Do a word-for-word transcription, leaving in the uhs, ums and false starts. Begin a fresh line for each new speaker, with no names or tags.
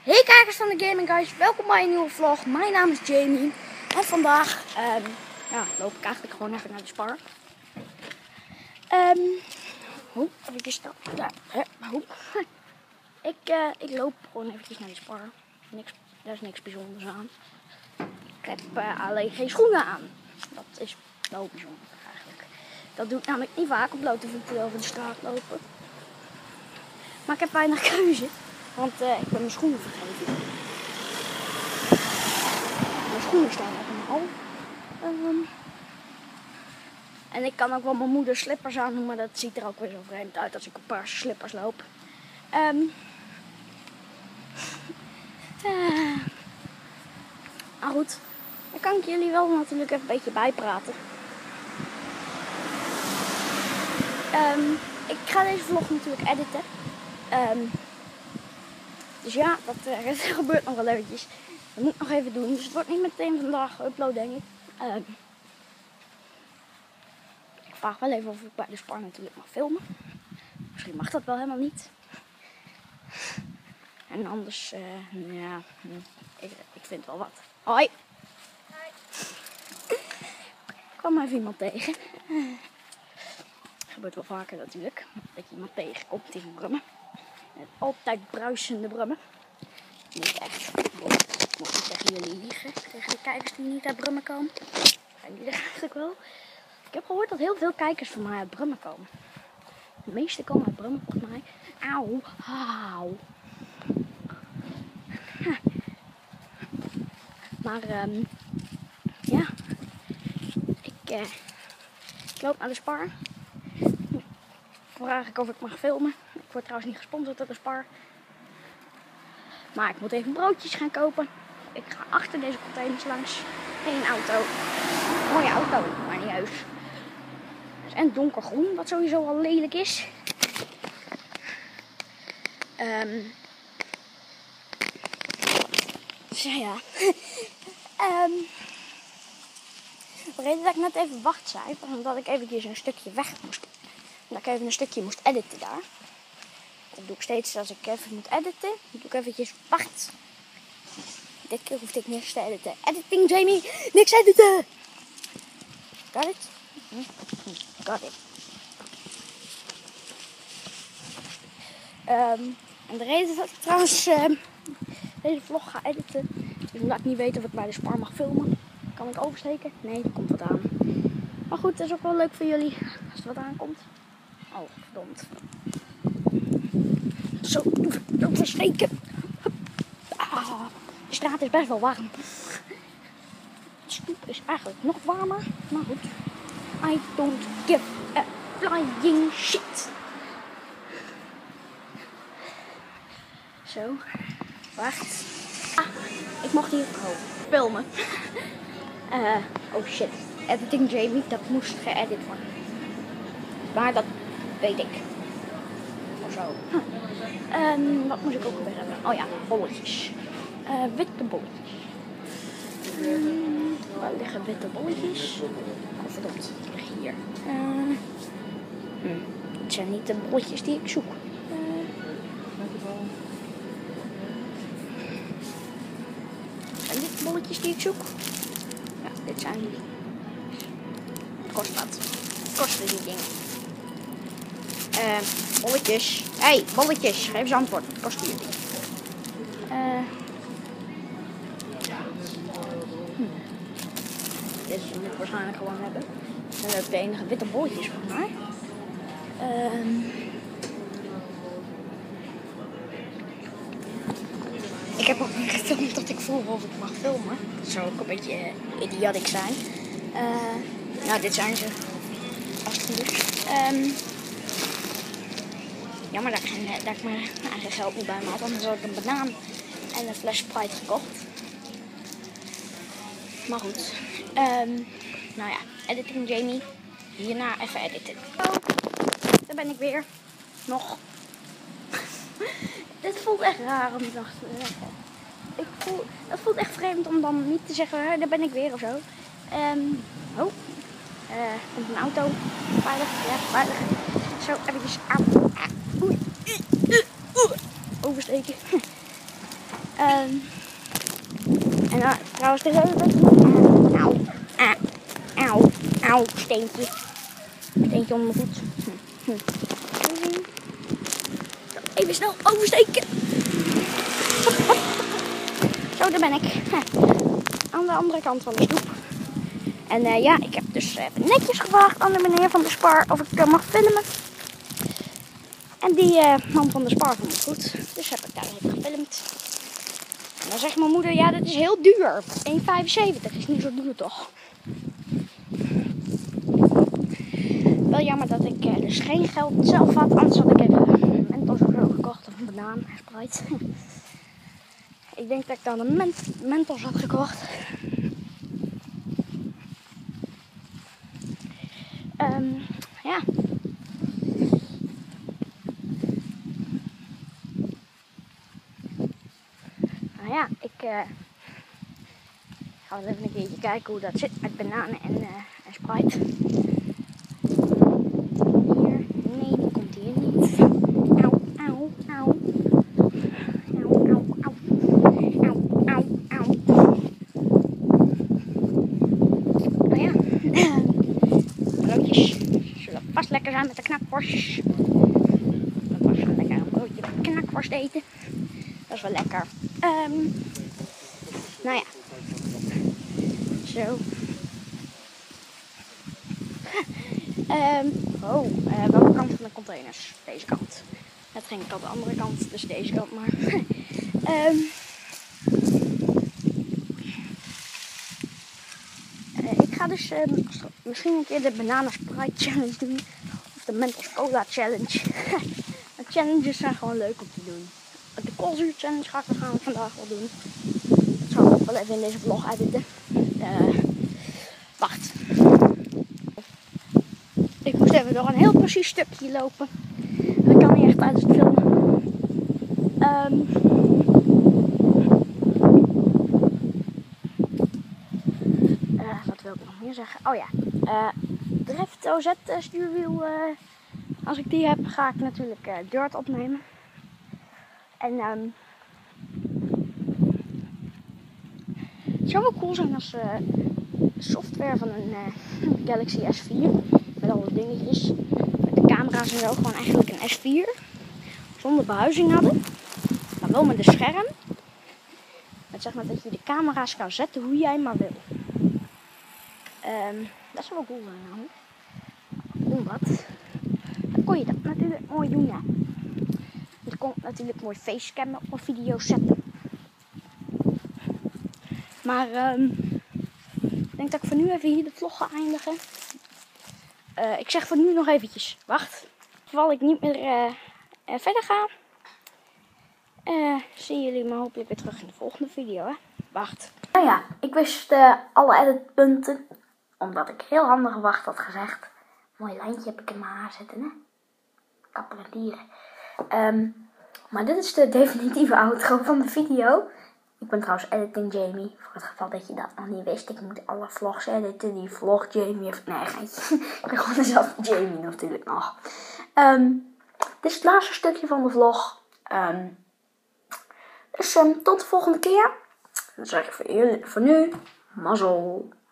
Hey kijkers van de Gaming Guys, welkom bij een nieuwe vlog. Mijn naam is Jamie en vandaag um, ja, loop ik eigenlijk gewoon even naar de spar. Um, hoe? Even staan. Ja, hoe? Ik, uh, ik loop gewoon eventjes naar de spar. Niks, daar is niks bijzonders aan. Ik heb uh, alleen geen schoenen aan. Dat is wel bijzonder eigenlijk. Dat doe ik namelijk niet vaak op blote voeten over de straat lopen. Maar ik heb weinig keuze. Want uh, ik ben mijn schoenen vergeten. Mijn schoenen staan allemaal. Um, en ik kan ook wel mijn moeder slippers aan doen, maar dat ziet er ook weer zo vreemd uit als ik op paarse slippers loop. Um, uh, maar goed, dan kan ik jullie wel natuurlijk even een beetje bijpraten. Um, ik ga deze vlog natuurlijk editen. Um, Dus ja, dat uh, gebeurt nog wel eventjes. Dat moet ik nog even doen. Dus het wordt niet meteen vandaag geüpload, denk ik. Uh, ik vraag wel even of ik bij de spar natuurlijk mag filmen. Misschien mag dat wel helemaal niet. En anders, uh, ja, ik, ik vind wel wat. Hoi! Hoi. Ik kwam even iemand tegen. Uh, gebeurt wel vaker natuurlijk. Dat je iemand tegenkomt die brummen. Met altijd bruisende brummen. Niet echt. Ik moet niet tegen jullie liegen. Tegen de kijkers die niet uit Brummen komen. Zijn die er eigenlijk wel? Ik heb gehoord dat heel veel kijkers van mij uit Brummen komen. De meeste komen uit Brummen volgens mij. Auw. Auw. Ja. Maar um, ja. Ik, uh, ik loop naar de spar. Vraag ik of ik mag filmen. Ik word trouwens niet gesponsord door de spar. Maar ik moet even broodjes gaan kopen. Ik ga achter deze containers langs. In een auto. Mooie auto, maar niet uit. En donkergroen, wat sowieso al lelijk is. Um, dus ja, ja. um, de reden dat ik net even wacht zei, was omdat ik eventjes een stukje weg moest. Dat ik even een stukje moest editen daar. Dat doe ik steeds als ik even moet editen. Dan doe ik eventjes wacht. Dit keer hoefde ik niks te editen. Editing Jamie, niks editen! Got it? Got it. Um, en de reden dat ik trouwens uh, deze vlog ga editen, is omdat ik niet weet of ik bij de spar mag filmen. Kan ik oversteken? Nee, er komt wat aan. Maar goed, dat is ook wel leuk voor jullie als er wat aankomt. Oh, verdomd. Zo, oversteken. Ah, de straat is best wel warm. De stoep is eigenlijk nog warmer. Maar goed. I don't give a flying shit. Zo. Wacht. Ah, ik mocht hier oh, filmen. Uh, oh shit. Editing Jamie, dat moest geëdit worden. Maar dat weet ik. Of zo. Huh. Um, wat moet ik ook weer hebben? Oh ja, bolletjes. Uh, witte bolletjes. Um, waar liggen witte bolletjes? Oh verdomd, die liggen hier. Uh, hm. Het zijn niet de bolletjes die ik zoek. Uh, zijn dit de bolletjes die ik zoek? Ja, dit zijn die. Het kost wat. Het kosten die dingen. Uh, bolletjes. Hé, hey, bolletjes. Geef eens antwoord. Wat kost jullie? Uh, hm. Deze moet ik waarschijnlijk gewoon hebben. Dat zijn ook de enige witte bolletjes volgens mij. Uh, ik heb ook niet gefilmd dat ik vroeg of ik mag filmen. Dat zou ook een beetje idiotic zijn. Uh, nou, dit zijn ze. Als het goed is. Um, Jammer dat ik, geen, dat ik mijn eigen geld niet bij me had, anders had ik een banaan en een fles Sprite gekocht. Maar goed. Um, nou ja, editing Jamie. Hierna even editen. Oh, daar ben ik weer. Nog. Dit voelt echt raar om nog te zeggen. Ik voel, het voelt echt vreemd om dan niet te zeggen, daar ben ik weer of zo. Um, oh, uh, komt een auto. Veilig, ja, veilig. Zo, eventjes aan. Oei. Oversteken. Um, en uh, trouwens, dit is ook auw, auw, auw, auw, steentje. Steentje onder mijn voet. Hm. Hm. Even snel oversteken. Zo, daar ben ik. Aan de andere kant van de stoep. En uh, ja, ik heb dus even netjes gevraagd aan de meneer van de Spar of ik uh, mag filmen. En die uh, man van de Spar vond het goed. Dus heb ik daar even gefilmd. En dan zegt mijn moeder, ja, dat is heel duur. één vijfenzeventig is niet zo duur toch? Wel jammer dat ik uh, dus geen geld zelf had. Anders had ik even Mentos of zo gekocht. Of een banaan, Sprite. Ik denk dat ik dan een ment Mentos had gekocht. Um, ja. Nou ja, ik uh, ga wel even een keertje kijken hoe dat zit met bananen en, uh, en Sprite. Hier, nee, die komt hier niet. Auw, auw, auw. Auw, auw, auw. Auw, auw, auw. Nou ja, broodjes zullen vast lekker zijn met de knakworstjes. Dat was wel lekker een broodje met knakworst eten. Dat is wel lekker. Um, nou ja. Zo. um, oh, uh, welke kant van de containers? Deze kant. Het ging ik al de andere kant, dus deze kant maar. um, uh, ik ga dus uh, misschien een keer de Banana Sprite Challenge doen. Of de Mentos Cola Challenge. De challenges zijn gewoon leuk om te doen. De koolzuur challenge ga ik waarschijnlijk vandaag wel doen. Dat zal ik ook wel even in deze vlog editen. Uh, wacht. Ik moest even door een heel precies stukje lopen. Dat kan niet echt tijdens het filmen. Um, uh, wat wil ik nog meer zeggen? Oh ja. Uh, Drift O Z stuurwiel. Uh, als ik die heb, ga ik natuurlijk uh, dirt opnemen. En um, het zou wel cool zijn als uh, de software van een uh, Galaxy S vier, met alle dingetjes, met de camera's en zo, gewoon eigenlijk een S vier, zonder behuizing hadden, maar wel met een scherm. Met zeg maar dat je de camera's kan zetten hoe jij maar wil. Um, dat zou wel cool zijn namelijk. Omdat, dan kon je dat natuurlijk mooi doen, ja. Je kon natuurlijk mooi facecammen of video's zetten. Maar um, ik denk dat ik voor nu even hier de vlog ga eindigen. Uh, ik zeg voor nu nog eventjes, wacht. Terwijl ik niet meer uh, uh, verder ga. Uh, zien jullie me hopelijk weer terug in de volgende video, hè. Wacht. Nou ja, ik wist uh, alle editpunten. Omdat ik heel handig wacht had gezegd. Mooi lijntje heb ik in mijn haar zitten, hè. Kapper en dieren. Um, maar dit is de definitieve outro van de video. Ik ben trouwens editing Jamie. Voor het geval dat je dat nog niet wist. Ik moet alle vlogs editen. Die vlog Jamie of... Nee, geintje. Ik ben gewoon dezelfde Jamie natuurlijk nog. Um, dit is het laatste stukje van de vlog. Um, dus um, tot de volgende keer. Dan zeg ik voor, jullie, voor nu. Mazzel.